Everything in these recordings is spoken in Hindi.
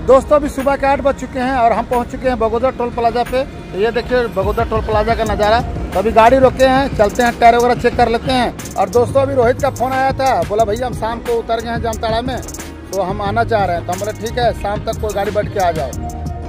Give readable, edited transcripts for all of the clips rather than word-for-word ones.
दोस्तों अभी सुबह के 8 बज चुके हैं और हम पहुंच चुके हैं बगोदर टोल प्लाजा पे। तो ये देखिए बगोदर टोल प्लाजा का नज़ारा। तो अभी गाड़ी रोके हैं, चलते हैं, टायर वगैरह चेक कर लेते हैं। और दोस्तों अभी रोहित का फ़ोन आया था, बोला भैया हम शाम को उतर गए हैं जामताड़ा में, तो हम आना चाह रहे हैं। तो हम बोले ठीक है, शाम तक कोई गाड़ी बैठ के आ जाओ।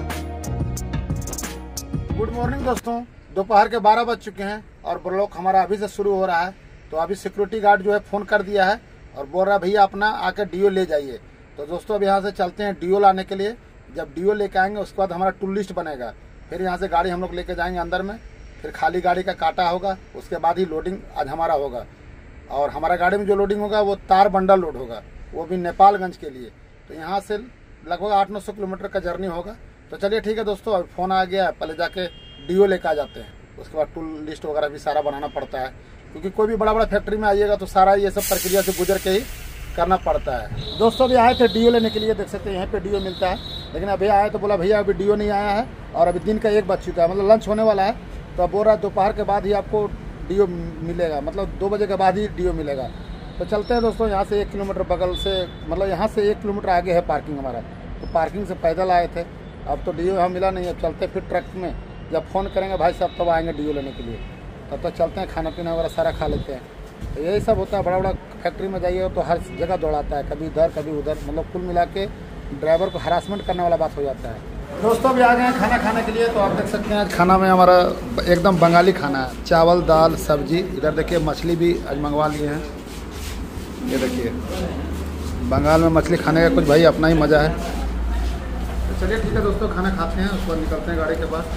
गुड मॉर्निंग दोस्तों, दोपहर के 12 बज चुके हैं और ब्लॉक हमारा अभी से शुरू हो रहा है। तो अभी सिक्योरिटी गार्ड जो है फ़ोन कर दिया है और बोल रहा है भैया अपना आकर डीओ ले जाइए। तो दोस्तों अब यहाँ से चलते हैं डीओ लाने के लिए। जब डीओ लेके आएंगे उसके बाद हमारा टूल लिस्ट बनेगा, फिर यहाँ से गाड़ी हम लोग लेके जाएंगे अंदर में, फिर खाली गाड़ी का काटा होगा, उसके बाद ही लोडिंग आज हमारा होगा। और हमारा गाड़ी में जो लोडिंग होगा वो तार बंडल लोड होगा, वो भी नेपालगंज के लिए। तो यहाँ से लगभग 800-900 किलोमीटर का जर्नी होगा। तो चलिए ठीक है दोस्तों, अब फ़ोन आ गया है, पहले जाके डीओ लेके आ जाते हैं। उसके बाद टूल लिस्ट वगैरह भी सारा बनाना पड़ता है, क्योंकि कोई भी बड़ा फैक्ट्री में आइएगा तो सारा ये सब प्रक्रिया से गुजर के ही करना पड़ता है। दोस्तों अभी आए थे डीओ लेने के लिए, देख सकते हैं यहाँ पे डीओ मिलता है, लेकिन अभी आए तो बोला भैया अभी डीओ नहीं आया है और अभी दिन का 1 बज चुका है, मतलब लंच होने वाला है। तो अब बोल रहा है दोपहर के बाद ही आपको डीओ मिलेगा, मतलब 2 बजे के बाद ही डीओ मिलेगा। तो चलते हैं दोस्तों, यहाँ से 1 किलोमीटर बगल से, मतलब यहाँ से 1 किलोमीटर आगे है पार्किंग हमारा। तो पार्किंग से पैदल आए थे, अब तो डीओ यहाँ मिला नहीं। अब चलते फिर ट्रक में, जब फ़ोन करेंगे भाई साहब तब आएंगे डीओ लेने के लिए। तब तक चलते हैं, खाना पीना वगैरह सारा खा लेते हैं। तो यही सब होता है, बड़ा फैक्ट्री में जाइए तो हर जगह दौड़ाता है, कभी इधर कभी उधर, मतलब कुल मिला के ड्राइवर को हरासमेंट करने वाला बात हो जाता है। दोस्तों अभी आ गए हैं खाना खाने के लिए। तो आप देख सकते हैं आज खाना में हमारा एकदम बंगाली खाना है, चावल दाल सब्जी। इधर देखिए मछली भी आज मंगवा लिए हैं, ये देखिए बंगाल में मछली खाने का कुछ भाई अपना ही मज़ा है। तो चलिए ठीक है दोस्तों, खाना खाते हैं, उसके बाद निकलते हैं गाड़ी के पास।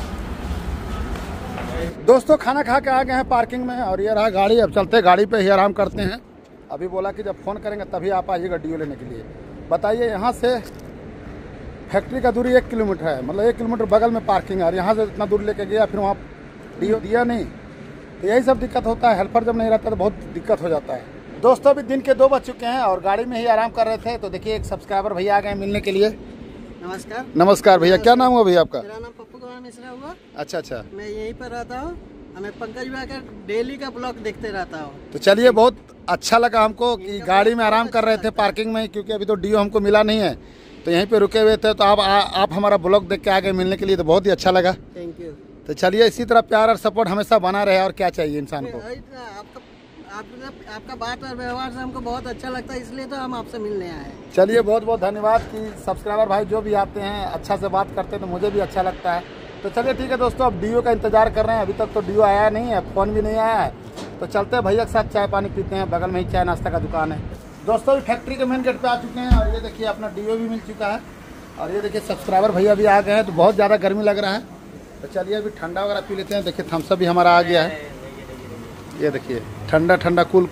दोस्तों खाना खा के आ गए हैं पार्किंग में और ये रहा गाड़ी। अब चलते गाड़ी पे ही आराम करते हैं। अभी बोला कि जब फ़ोन करेंगे तभी आप आइएगा डीओ लेने के लिए। बताइए यहाँ से फैक्ट्री का दूरी 1 किलोमीटर है, मतलब 1 किलोमीटर बगल में पार्किंग है और यहाँ से इतना दूर लेके गया, फिर वहाँ डीओ दिया नहीं। तो यही सब दिक्कत होता है, हेल्पर जब नहीं रहता तो बहुत दिक्कत हो जाता है। दोस्तों अभी दिन के 2 बज चुके हैं और गाड़ी में ही आराम कर रहे थे। तो देखिए एक सब्सक्राइबर भैया आ गए मिलने के लिए। नमस्कार। नमस्कार भैया, क्या नाम हुआ भैया आपका? मेरा नाम पप्पू कुमार मिश्रा हुआ। अच्छा, मैं यहीं पर रहता हूँ। हमें पंकज भाई का डेली का ब्लॉग देखते रहता हूँ। तो चलिए बहुत अच्छा लगा हमको कि गाड़ी में आराम कर रहे थे पार्किंग में, क्योंकि अभी तो डीओ हमको मिला नहीं है, तो यहीं पे रुके हुए थे। तो आप हमारा ब्लॉग देख के आगे मिलने के लिए, तो बहुत ही अच्छा लगा। Thank you. तो चलिए इसी तरह प्यार और सपोर्ट हमेशा बना रहे, और क्या चाहिए इंसान को। आपका बात और व्यवहार से हमको बहुत अच्छा लगता है, इसलिए तो हम आपसे मिलने आए हैं। चलिए बहुत बहुत धन्यवाद कि सब्सक्राइबर भाई जो भी आते हैं अच्छा से बात करते हैं, तो मुझे भी अच्छा लगता है। तो चलिए ठीक है दोस्तों, अब डीओ का इंतजार कर रहे हैं। अभी तक तो डीओ आया नहीं है, फ़ोन भी नहीं आया है। तो चलते हैं भैया के साथ चाय पानी पीते हैं, बगल में ही चाय नाश्ता का दुकान है। दोस्तों फैक्ट्री के मेन गेट पे आ चुके हैं और ये देखिए अपना डीओ भी मिल चुका है और ये देखिए सब्सक्राइबर भैया भी आ गए हैं। तो बहुत ज़्यादा गर्मी लग रहा है, तो चलिए अभी ठंडा वगैरह पी लेते हैं। देखिए थम्स अप भी हमारा आ गया है, ये देखिए ठंडा ठंडा कूल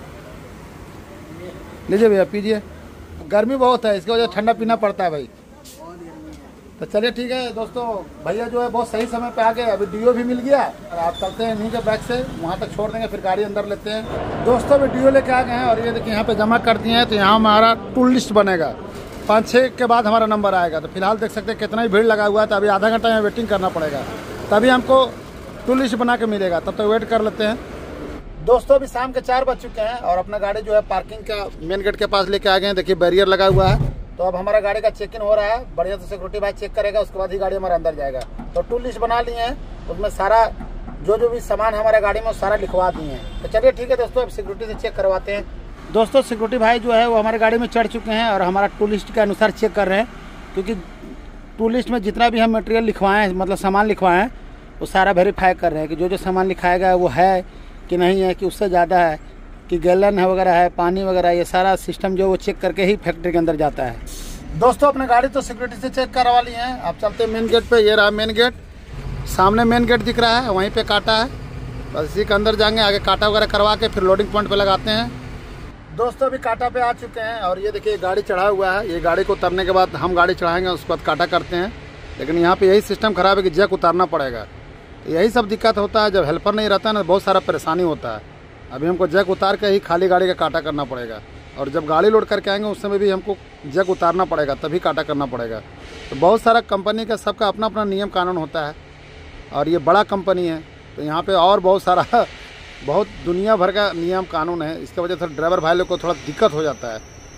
लीजिए भैया पीजिए। गर्मी बहुत है, इसकी वजह से ठंडा पीना पड़ता है भाई। तो चलिए ठीक है दोस्तों, भैया जो है बहुत सही समय पे आ गए। अभी डीओ भी मिल गया और आप चलते हैं इन्हीं के बैग से, वहाँ तक छोड़ देंगे, फिर गाड़ी अंदर लेते हैं। दोस्तों अभी डीओ लेके आ गए हैं और ये देखिए यहाँ पे जमा कर दिए हैं। तो यहाँ हमारा टूल लिस्ट बनेगा, 5-6 के बाद हमारा नंबर आएगा। तो फिलहाल देख सकते हैं कितना ही भीड़ लगा हुआ है, तो अभी आधा घंटा यहाँ वेटिंग करना पड़ेगा, तभी हमको टूल लिस्ट बना के मिलेगा। तब तक वेट कर लेते हैं। दोस्तों अभी शाम के 4 बज चुके हैं और अपना गाड़ी जो है पार्किंग का मेन गेट के पास लेके आ गए हैं। देखिए बैरियर लगा हुआ है। तो अब हमारा गाड़ी का चेक इन हो रहा है, बढ़िया से सिक्योरिटी भाई चेक करेगा, उसके बाद ही गाड़ी हमारा अंदर जाएगा। तो टूल लिस्ट बना लिए हैं, उसमें सारा जो भी सामान हमारे गाड़ी में सारा लिखवा दिए हैं। तो चलिए ठीक है दोस्तों, अब सिक्योरिटी से चेक करवाते हैं। दोस्तों सिक्योरिटी भाई जो है वो हमारे गाड़ी में चढ़ चुके हैं और हमारा टूल लिस्ट के अनुसार चेक कर रहे हैं, क्योंकि टूल लिस्ट में जितना भी हम मटेरियल लिखवाएँ, मतलब सामान लिखवाएँ, वो सारा वेरीफाई कर रहे हैं कि जो सामान लिखाएगा वो है कि नहीं है, कि उससे ज़्यादा है, कि गैलन है वगैरह है, पानी वगैरह, ये सारा सिस्टम जो वो चेक करके ही फैक्ट्री के अंदर जाता है। दोस्तों अपने गाड़ी तो सिक्योरिटी से चेक करवा ली हैं। अब चलते हैं मेन गेट पे। ये रहा मेन गेट, सामने मेन गेट दिख रहा है, वहीं पे काटा है, बस इसी के अंदर जाएंगे। आगे काटा वगैरह करवा के फिर लोडिंग पॉइंट पे लगाते हैं। दोस्तों अभी काटा पे आ चुके हैं और ये देखिए गाड़ी चढ़ा हुआ है। ये गाड़ी को उतरने के बाद हम गाड़ी चढ़ाएंगे, उसके बाद काटा करते हैं। लेकिन यहाँ पे यही सिस्टम ख़राब है कि जैक उतारना पड़ेगा। यही सब दिक्कत होता है, जब हेल्पर नहीं रहता है ना, बहुत सारा परेशानी होता है। अभी हमको जैक उतार के ही खाली गाड़ी का काटा करना पड़ेगा, और जब गाड़ी लोड करके आएंगे उस समय भी हमको जैक उतारना पड़ेगा, तभी काटा करना पड़ेगा। तो बहुत सारा कंपनी का सबका अपना अपना नियम कानून होता है, और ये बड़ा कंपनी है तो यहाँ पे और बहुत सारा बहुत दुनिया भर का नियम कानून है। इसकी वजह से ड्राइवर भाई लोग को थोड़ा दिक्कत हो जाता है।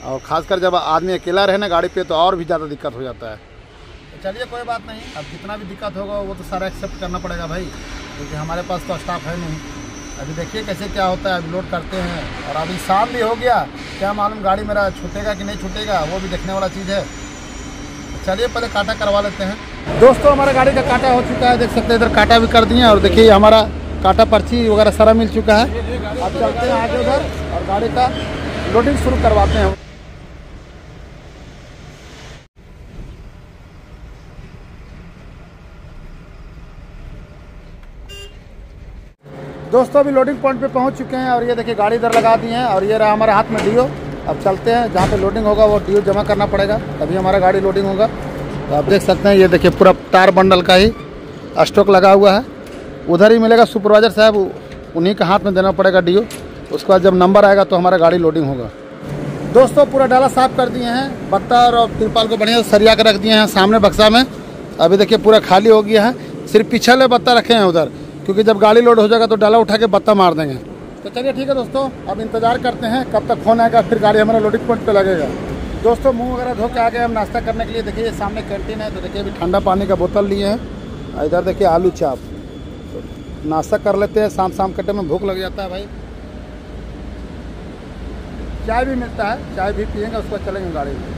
और ख़ासकर जब आदमी अकेला रहे ना गाड़ी पे तो और भी ज़्यादा दिक्कत हो जाता है। तो चलिए कोई बात नहीं, अब जितना भी दिक्कत होगा वो तो सारा एक्सेप्ट करना पड़ेगा भाई, क्योंकि हमारे पास तो स्टाफ है नहीं। अभी देखिए कैसे क्या होता है, अभी लोड करते हैं और अभी शाम भी हो गया, क्या मालूम गाड़ी मेरा छूटेगा कि नहीं छूटेगा, वो भी देखने वाला चीज़ है। तो चलिए पहले कांटा करवा लेते हैं। दोस्तों हमारा गाड़ी का कांटा हो चुका है, देख सकते हैं इधर कांटा भी कर दिए और देखिए हमारा कांटा पर्ची वगैरह सारा मिल चुका है। अब चलते हैं आगे उधर और गाड़ी का लोडिंग शुरू करवाते हैं। दोस्तों अभी लोडिंग पॉइंट पे पहुंच चुके हैं और ये देखिए गाड़ी इधर लगा दी है और ये रहा हमारे हाथ में डीओ। अब चलते हैं जहाँ पे लोडिंग होगा वो डीओ जमा करना पड़ेगा, तभी हमारा गाड़ी लोडिंग होगा। तो आप देख सकते हैं ये देखिए पूरा तार बंडल का ही स्टॉक लगा हुआ है, उधर ही मिलेगा सुपरवाइजर साहब, उन्हीं के हाथ में देना पड़ेगा डीओ। उसके बाद जब नंबर आएगा तो हमारा गाड़ी लोडिंग होगा। दोस्तों पूरा डाला साफ कर दिए हैं, बत्ता और तिरपाल को बढ़िया से सरिया कर रख दिए हैं सामने बक्सा में। अभी देखिए पूरा खाली हो गया है, सिर्फ पिछले बत्ता रखे हैं उधर, क्योंकि जब गाड़ी लोड हो जाएगा तो डाला उठा के बत्ता मार देंगे। तो चलिए ठीक है दोस्तों, अब इंतजार करते हैं कब तक फोन आएगा, फिर गाड़ी हमारा लोडिंग पॉइंट पे लगेगा। दोस्तों मुंह वगैरह धो के आ गए हम नाश्ता करने के लिए। देखिए सामने कैंटीन है, तो देखिए अभी ठंडा पानी का बोतल लिए हैं, इधर देखिए आलू चाप। तो नाश्ता कर लेते हैं, शाम के टाइम में भूख लग जाता है भाई। चाय भी मिलता है, चाय भी पियेंगे, उसके बाद चलेंगे गाड़ी में।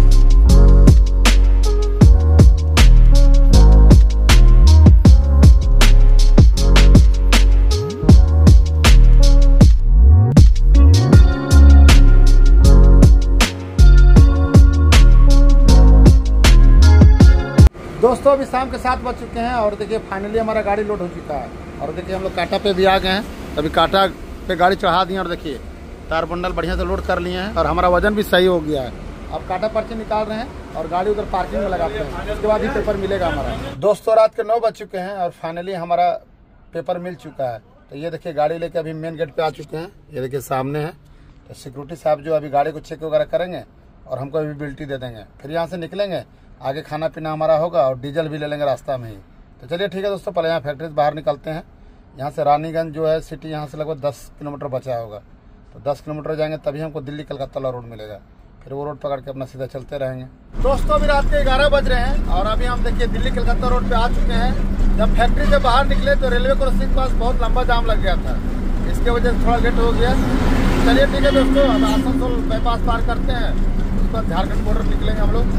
दोस्तों अभी शाम के 7 बज चुके हैं और देखिए फाइनली हमारा गाड़ी लोड हो चुका है। और देखिए हम लोग कांटा पे भी आ गए हैं, अभी कांटा पे गाड़ी चढ़ा दिए और देखिए तार बंडल बढ़िया से लोड कर लिए हैं और हमारा वजन भी सही हो गया है। अब कांटा पर्ची निकाल रहे हैं और गाड़ी उधर पार्किंग में लगाते हैं, उसके बाद ही पेपर मिलेगा हमारा। दोस्तों रात के 9 बज चुके हैं और फाइनली हमारा पेपर मिल चुका है। तो ये देखिए गाड़ी लेके अभी मेन गेट पे आ चुके हैं, ये देखिए सामने है। तो सिक्योरिटी साहब जो अभी गाड़ी को चेक वगैरह करेंगे और हमको अवेलेबिलिटी दे देंगे, फिर यहाँ से निकलेंगे, आगे खाना पीना हमारा होगा और डीजल भी ले लेंगे रास्ता में ही। तो चलिए ठीक है दोस्तों, पहले यहाँ फैक्ट्री से बाहर निकलते हैं। यहाँ से रानीगंज जो है सिटी, यहाँ से लगभग 10 किलोमीटर बचा होगा, तो 10 किलोमीटर जाएंगे तभी हमको दिल्ली कलकत्ता वाला रोड मिलेगा, फिर वो रोड पकड़ के अपना सीधा चलते रहेंगे। दोस्तों अभी रात के 11 बज रहे हैं और अभी हम देखिए दिल्ली कलकत्ता रोड पे आ चुके हैं। जब फैक्ट्री से बाहर निकले तो रेलवे क्रॉसिंग के पास बहुत लंबा जाम लग गया था, इसके वजह से थोड़ा लेट हो गया। चलिए ठीक है दोस्तों, अब आसनसोल बाईपास पार करते हैं, उसके बाद झारखंड बॉर्डर निकलेंगे हम लोग।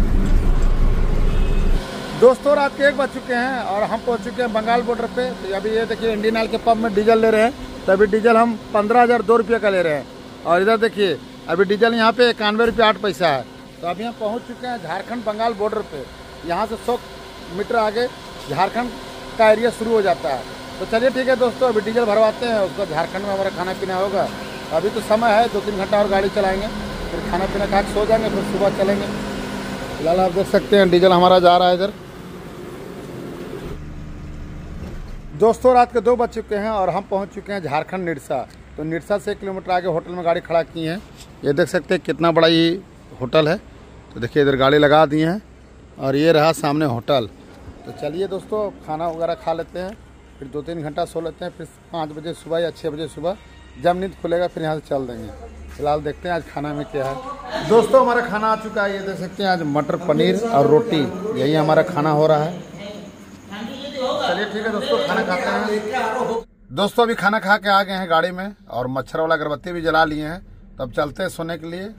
दोस्तों रात के 1 बज चुके हैं और हम पहुंच चुके हैं बंगाल बॉर्डर पे। तो अभी ये देखिए इंडियन ऑयल के पंप में डीजल ले रहे हैं, तो अभी डीजल हम 15,002 रुपये का ले रहे हैं। और इधर देखिए अभी डीजल यहाँ पे 91 रुपये 8 पैसा है। तो अभी हम पहुंच चुके हैं झारखंड बंगाल बॉर्डर पे। यहाँ से 100 मीटर आगे झारखंड का एरिया शुरू हो जाता है। तो चलिए ठीक है दोस्तों, अभी डीजल भरवाते हैं, उसको झारखंड में हमारा खाना पीना होगा। अभी तो समय है, 2-3 घंटा और गाड़ी चलाएँगे, फिर खाना पीना खा के सो जाएंगे, फिर सुबह चलेंगे। फिलहाल आप देख सकते हैं डीजल हमारा जा रहा है इधर। दोस्तों रात के 2 बज चुके हैं और हम पहुंच चुके हैं झारखंड निरसा। तो निरसा से 1 किलोमीटर आगे होटल में गाड़ी खड़ा की है। ये देख सकते हैं कितना बड़ा ये होटल है। तो देखिए इधर गाड़ी लगा दी हैं और ये रहा सामने होटल। तो चलिए दोस्तों खाना वगैरह खा लेते हैं, फिर 2-3 घंटा सो लेते हैं, फिर 5 बजे सुबह या 6 बजे सुबह जब नींद खुलेगा फिर यहाँ से चल देंगे। फिलहाल देखते हैं आज खाना में क्या है। दोस्तों हमारा खाना आ चुका है, ये देख सकते हैं आज मटर पनीर और रोटी, यही हमारा खाना हो रहा है। चलिए ठीक है दोस्तों, खाना खाते हैं। दोस्तों अभी खाना खा के आ गए हैं गाड़ी में और मच्छर वाला अगरबत्ती भी जला लिए हैं। तब चलते हैं सोने के लिए।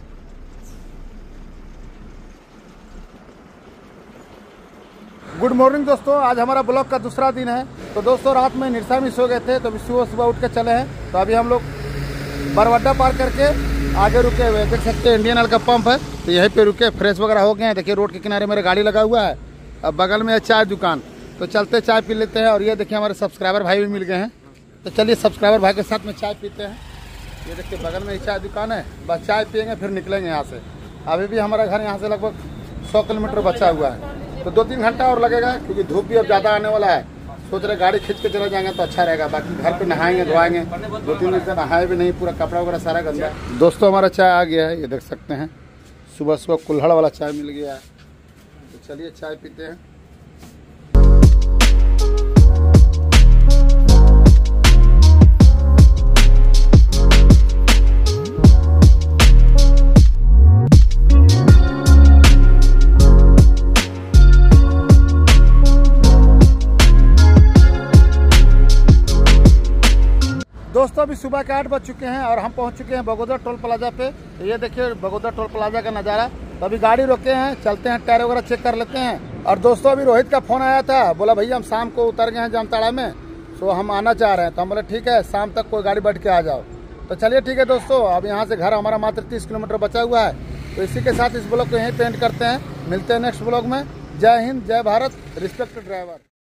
गुड मॉर्निंग दोस्तों, आज हमारा ब्लॉग का दूसरा दिन है। तो दोस्तों रात में निरसा में सो गए थे, तो अभी सुबह उठ के चले हैं। तो अभी हम लोग बरवड्डा पार करके आगे रुके हुए, देख सकते हैं इंडियन ऑयल का पंप है, तो यहीं पे रुके, फ्रेश वगैरह हो गए हैं। देखिए रोड के किनारे मेरा गाड़ी लगा हुआ है, अब बगल में है चाय दुकान, तो चलते चाय पी लेते हैं। और ये देखिए हमारे सब्सक्राइबर भाई भी मिल गए हैं, तो चलिए सब्सक्राइबर भाई के साथ में चाय पीते हैं। ये देखिए बगल में ही चाय दुकान है, बस चाय पियेंगे फिर निकलेंगे यहाँ से। अभी भी हमारा घर यहाँ से लगभग 100 किलोमीटर बचा हुआ है, तो 2-3 घंटा और लगेगा, क्योंकि धूप भी अब ज़्यादा आने वाला है। सोच रहे गाड़ी खींच के चले जाएंगे तो अच्छा रहेगा, बाकी घर पे नहाएंगे धोएंगे। 2-3 दिन से नहाए भी नहीं, पूरा कपड़ा वगैरह सारा गंदा है। दोस्तों हमारा चाय आ गया है, ये देख सकते हैं सुबह सुबह कुल्हड़ वाला चाय मिल गया है। तो चलिए चाय पीते हैं। दोस्तों अभी सुबह के 8 बज चुके हैं और हम पहुंच चुके हैं बगोदर टोल प्लाजा पे। तो ये देखिए बगोदर टोल प्लाजा का नज़ारा। तो अभी गाड़ी रोके हैं, चलते हैं, टायर वगैरह चेक कर लेते हैं। और दोस्तों अभी रोहित का फ़ोन आया था, बोला भैया हम शाम को उतर गए हैं जामताड़ा में, तो हम आना चाह रहे हैं। तो हम बोले ठीक है, शाम तक कोई गाड़ी बैठ के आ जाओ। तो चलिए ठीक है दोस्तों, अब यहाँ से घर हमारा मात्र 30 किलोमीटर बचा हुआ है। तो इसी के साथ इस ब्लॉग को यहीं पे एंड करते हैं। मिलते हैं नेक्स्ट ब्लॉग में। जय हिंद, जय भारत, रिस्पेक्टेड ड्राइवर।